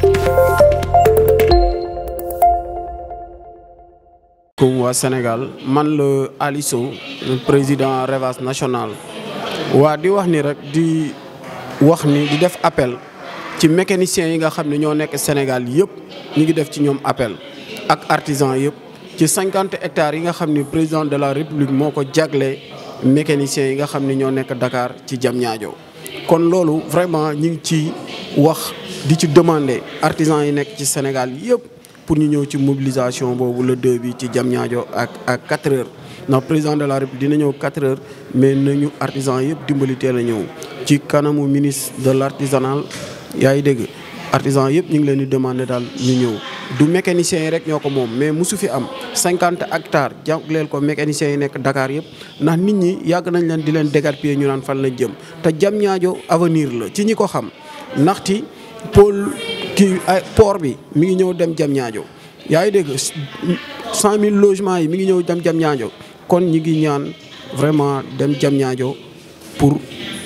Comme waa Sénégal man la Ali Sow président Revas national waa di wax ni rek di def appel ci mécaniciens yi nga xam ne ñoo nekk Sénégal yëpp ñu ngi def ci ñoom appel ak artisans yëpp ci 50 hectares yi nga xam ne président de la République moo ko jagle mécaniciens yi nga xam ne ñoo nekk Dakar ci Diamniadio kon loolu vraiment ñu ngi ci wax di ci demander artisans yi nekk ci Sénégal yëpp pour ñu ñëw ci mobilisation boobu le 2 bi ci Diamniadio ak 4 heures ndax président de la République dina ñëw 4 heures mais nañu artisans yëpp dimbali teel a ñëw ci kanamu ministre de l'artisanal yaa ngi dégg artisans yëpp ñu ngi leen di demander daal ñu ñëw du mécaniciens yi rek ñoo ko moom mais musu fi am 50 hectares jàngleel ko mécaniciens yi nekk Dakar yëpp ndax nit ñi yàgg nañ leen di leen dégarpiller ñu naan fan lañ jëm te Diamniadio avenir la ci ñi ko xam ndaxte pôle port bi mi ngi ñëw dem Diamniadio yaa ngi dégg 100 000 logements yi mi ngi ñëw dem Diamniadio kon ñi ngi ñaan vraiment dem Diamniadio pour